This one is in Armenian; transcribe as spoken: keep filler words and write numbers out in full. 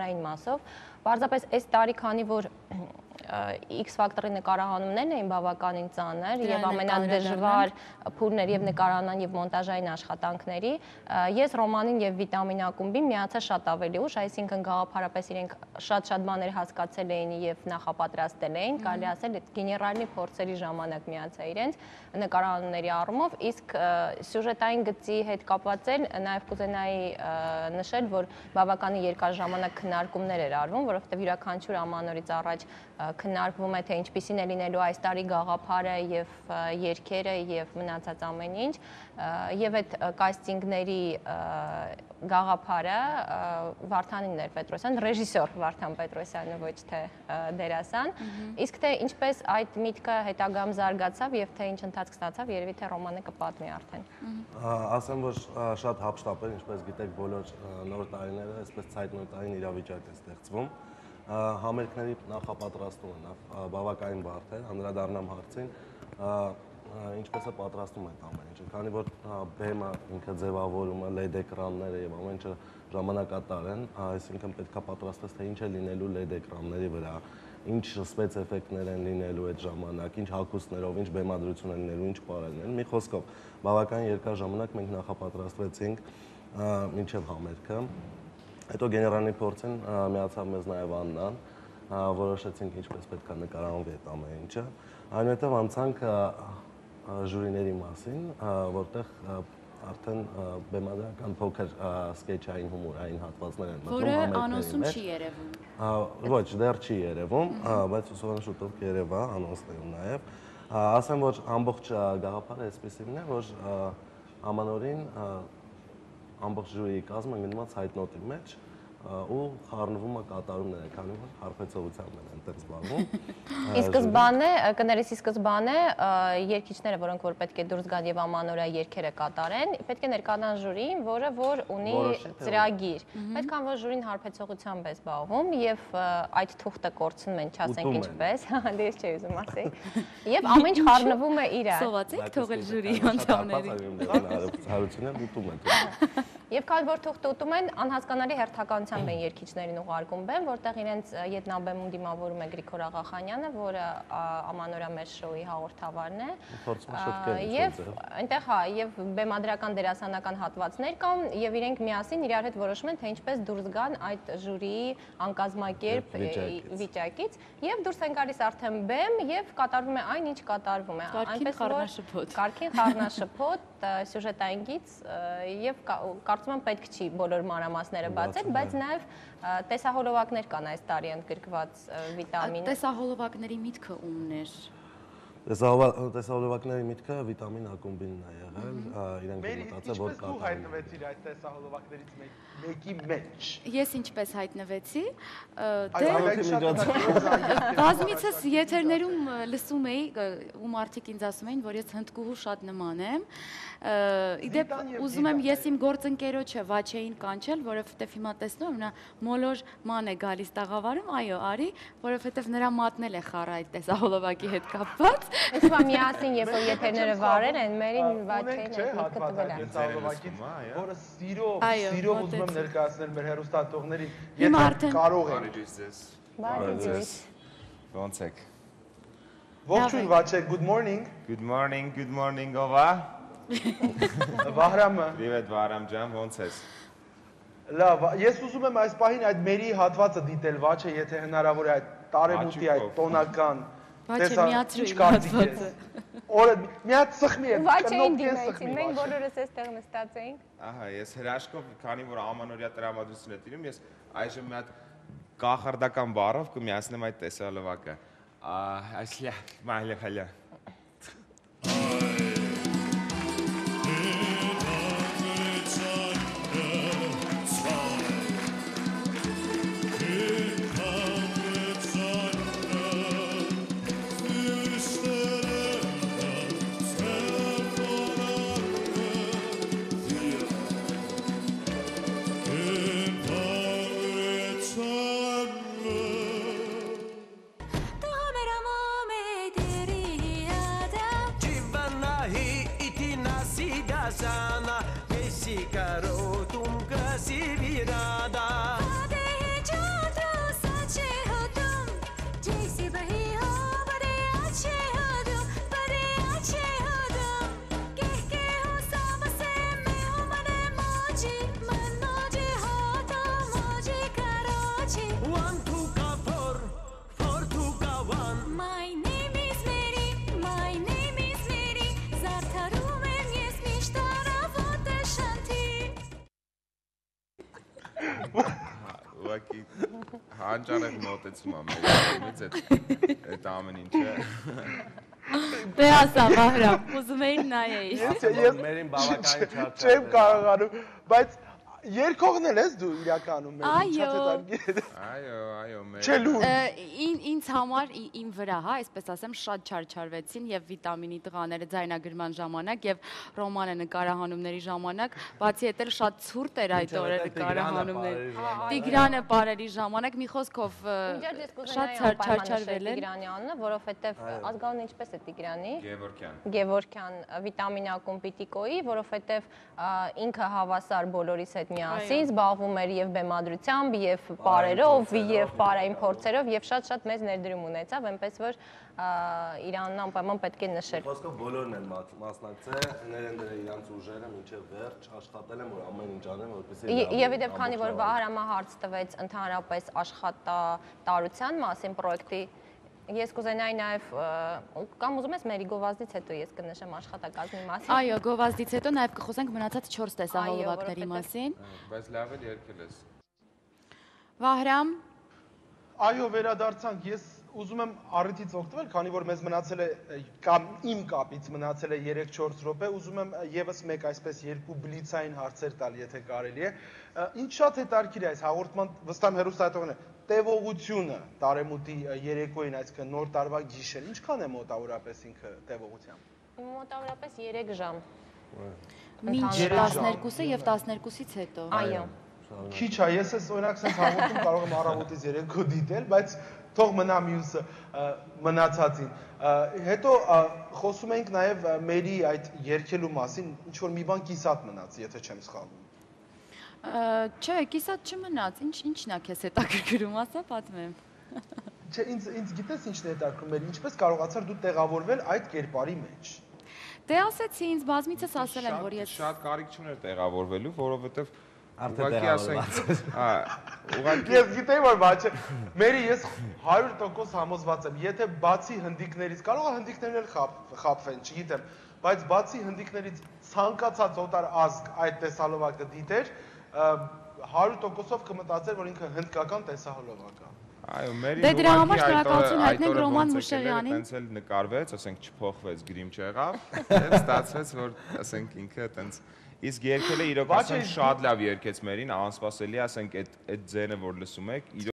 համակարգային մասով։ Պարզապես այս տարի, քանի որ X ֆակտորի նկարահանումներն էին բավականին ծանր եւ ամենադժվար փուլներ եւ նկարահանման եւ մոնտաժային աշխատանքների, ես Ռոմանին եւ Վիտամին ակումբին միացա շատ ավելի ուշ, այսինքն գաղափարապես իրենք շատ-շատ բաներ հասկացել էին եւ նախապատրաստել էին, կարելի ասել գեներալի փորձերի ժամանակ միացա իրենց նկարահանումների առումով, իսկ սյուժետային գծի հետ կապված էլ նաեւ կուզենայի նշել, որ բավականին երկար ժամանակ քննարկումներ էր արվում, որովհետեւ յուրաքանչյուր ամանորից առաջ քննարկվում է թե ինչպիսին է լինելու այս տարի գաղափարը եւ երգերը եւ մնացած ամեն ինչ եւ այդ կաստինգների գաղափարը Վարդանին էր Պետրոսյան, ռեժիսոր Վարդան Պետրոսյանը, ոչ թե դերասան, իսկ թե ինչպես այդ միտքը հետագայում զարգացավ եւ թե ինչ ընթացք ստացավ, երևի թե Ռոմանը կպատմի արդեն։ Ասեմ, որ շատ հապշտապ էր, ինչպես գիտեք, բոլոր նոր տարիները այսպես ցայտնոտային իրավիճակ է ստեղծվում։ Համերգների նախապատրաստումը բավականին բարդ է, անդրադառնամ հարցին, ինչպես է պատրաստում այդ ամեն ինչը, քանի որ բեմը ինքը ձևավորումը, լեդ էկրանները եւ ամեն ինչը ժամանակատար են, այսինքն պետք է պատրաստես թե ինչ է լինելու լեդ էկրանների վրա, ինչ սպեց էֆեկտներ են լինելու այդ ժամանակ, ինչ հագուստներով, ինչ բեմադրություն են լինելու, ինչ պարելներ։ Մի խոսքով, բավականին երկար ժամանակ մենք նախապատրաստվեցինք մինչև համերգը։ Հետո գեներալի փորձին միացավ մեզ նաև Աննան, որոշեցինք ինչպես պետք է նկարահանվի այդ ամեն ինչը։ Այնուհետև անցանք ժյուրիների մասին, որտեղ արդեն բեմադրական փոքր սկեչային հումորային հատվածներ են մտնում համերգների մեջ։ Որը անոնսում չի երևում։ Ոչ, դեռ չի երևում, բայց ուսումնասիրության շուտով կերևա անոնսներում նաև։ Ասեմ, որ ամբողջ գաղափարը այսպեսին է, որ ամանորին ամբողջ ժյուրիի կազմը գնված հայտնոտի մեջ ու խառնվում է կատարումները, քանի որ հարբեցողությամբ են այնտեղ զբաղվում։ Ի սկզբանե, կներես ի սկզբանե երգիչները, որոնք որ պետք է դուրս գան եւ ամանորյա երգերը կատարեն, պետք է ներկայանան ժյուրիին, որը որ ունի ծրագիր։ Պետքան որ ժյուրին հարբեցողությամբ է զբաղվում եւ այդ թուղթը կորցնում են, չասենք ինչպես, դե ես չէի ուզում ասել։ Եվ ամեն ինչ խառնվում է իրար։ Սովածեք թողել ժյուրիի անդամներին։ Հարությունները ուտում են։ Եվ քանի որ թուղթը ուտում են, անհասկանալի հերթականությամբ են երգիչներին ուղարկում բեմ, որտեղ իրենց ետնաբեմում դիմավորում է Գրիգոր Աղախանյանը, որը ամանորյա մեր շոուի հաղորդավարն է։ Եվ այնտեղ հա, եւ բեմադրական դերասանական հատվածներ կան, եւ իրենք միասին իրար հետ որոշում են, թե ինչպես դուրս գան այդ ժյուրիի անկազմակերպ վիճակից, եւ դուրս են գալիս արդեն բեմ եւ կատարվում է այն, ինչ կատարվում է։ Այնպես որ Կարգին խառնաշփոթ, սյուժետային գիծ եւ կարծում եմ պետք չի բոլոր մանրամասները բացել, բայց նաեւ տեսահոլովակներ կան այս տարի ընդգրկված Վիտամին։ Տեսահոլովակների միտքը ումն էր։ Տեսահոլովակների միտքը Վիտամին ակումբինն է եղել, իրենք մտածել որ կա։ Ինչպես դու հայտնվեցիր այդ տեսահոլովակներից մեկի մեջ։ Ես ինչպես հայտնվեցի, բազմիցս եթերներում լսում էի ու մարդիկ ինձ ասում էին, որ ես հնդկուհու շատ նման եմ։ Իդեպ ուզում եմ ես իմ գործընկերոջը Վաչեին կանչել, որովհետև հիմա տեսնում եմ նա մոլոր ման է գալիս տաղավարում, այո, արի, որովհետև նրա մատն էլ է խառը այդ տեսահոլովակի հետ կապված։ Այսօր միասին երբ որ եթերները վարել են, մերին Վաչեին է գտվել է։ Տեսահոլովակից, որը սիրով, սիրով ուզում եմ ներկայացնել մեր հեռուստատողներին, եթե կարող են։ Ոնց եք։ Ողջույն Վաչե, good morning։ Good morning, good morning, ով է։ Վահրամը։ Привет, Վահրամ ջան, ոնց ես։ Լավ, ես ուզում եմ այս պահին այդ մերի հատվածը դիտել, Վաչե, եթե հնարավոր է այդ տարեմուտի այդ տոնական Վաչե միացրու իմ հատվածը։ Օրը մի հատ սխմի է, Վաչեին դիմեցին, մենք բոլորս այստեղ նստած էինք։ Ահա, ես հրաշքով, քանի որ ամանորյա տրամադրություն է տիրում, ես այժմ մի հատ կախարդական բառով կմիացնեմ այդ տեսահոլովակը։ Այսլյա, մայլը հալյա։ Sana, esse garoto um casi virada. ուղղակի հանճարեղ մոտեցում ա մեր այդ այդ ամեն ինչը։ Դե ասա Վահրամ, ուզում էին նայեի։ Մերին բավականին չարչար։ Չեմ կարողանում, բայց երկողն էլ ես դու իրականում մեր շատ հետաքրքիր։ Այո, այո, մեր։ Չէ լուր։ Ինձ համար իմ վրա, հա, այսպես ասեմ, շատ չարչարվեցին եւ վիտամինի տղաները ձայնագրման ժամանակ եւ ռոմանը նկարահանումների ժամանակ, բացի այդ էլ շատ ցուրտ էր այդ օրը նկարահանումները։ Տիգրանը բարերի ժամանակ մի խոսքով շատ չարչարվել էր Տիգրանի անունը, որովհետեւ ազգանունը ինչպես է Տիգրանի։ Գևորքյան։ Գևորքյան վիտամին ակում պիտի կոյի, որովհետեւ ինքը հավասար բոլորիս հետ միասին զբաղվում էր եւ բեմադրությամբ, եւ պարերով, եւ պարային փորձերով եւ շատ-շատ մեծ ներդրում ունեցավ, այնպես որ Իրանն անպայման պետք է նշել։ Խոսքով բոլորն են մասնակցել, ներդրել իրանց ուժերը մինչև վերջ, աշխատել են, որ ամեն ինչ անեն, որպեսզի Եվ իդեպ քանի որ Վահրամը հարց տվեց ընդհանրապես աշխատատարության մասին պրոյեկտի, ես կուզենայի նաև կամ ուզում ես մերի գովազդից հետո ես կնշեմ աշխատակազմի մասին։ Այո, գովազդից հետո նաև կխոսենք մնացած չորս տեսահոլովակների մասին։ Բայց լավ էլ երկել ես։ Վահրամ։ Այո, վերադարձանք, ես ուզում եմ առիթից օգտվել, քանի որ մեզ մնացել է կամ իմ կապից մնացել է երեք-չորս րոպե, ուզում եմ եւս մեկ այսպես երկու բլիցային հարցեր տալ, եթե կարելի է։ Ինչ շատ հետաքրքիր է այս հաղորդման վստահ հեռուստատողն է, տևողությունը տարեմուտի երեկոյին, այսինքն նոր տարվա գիշեր, ինչքան է մոտավորապես ինքը տևողությամբ։ Մոտավորապես երեք ժամ։ Մինչ տասներկուսը եւ տասներկուսից հետո։ Այո։ Քիչ է, ես ես օրինակ sense հաղորդում կարող եմ առավոտից երեկո դիտել, բայց թող մնա մյուսը մնացածին։ Հետո խոսում էինք նաև մերի այդ երկելու մասին, ինչ որ մի բան կիսատ մնաց, եթե չեմ սխալվում։ Չէ, կիսատ չմնաց, ինչ ինչն է քեզ հետաքրքրում, ասա պատմեմ։ Չէ, ինձ ինձ գիտես ինչն է հետաքրքրում, մերի, ինչպես կարողացար դու տեղավորվել այդ կերպարի մեջ։ Դե ասեցի, ինձ բազմիցս ասել են, որ ես շատ կարիք չուներ տեղավորվելու, որովհետև Արդեն ուղղակի Ես գիտեի որ բաց է։ Մերի ես հարյուր տոկոս համոզված եմ, եթե բացի հնդիկներից, կարող է հնդիկներն էլ խաբվեն, չգիտեմ, բայց բացի հնդիկներից ցանկացած օտար ազգ այդ տեսահոլովակը դիտեր, հարյուր տոկոսով կմտածեր, որ ինքը հնդկական տեսահոլովակ է։ Այո, մերի Դե դրա համար շնորհակալություն հայտնենք Ռոման Մուշեղյանին։ Տենց էլ նկարվեց, ասենք չփոխվեց, գրիմ չեղավ, եւ ստացվեց, որ ասենք ինքը տենց Իսկ երկել է իրոք ասենք շատ լավ երկեց մերին, անսպասելի, ասենք այդ այդ ձենը որ լսում եք,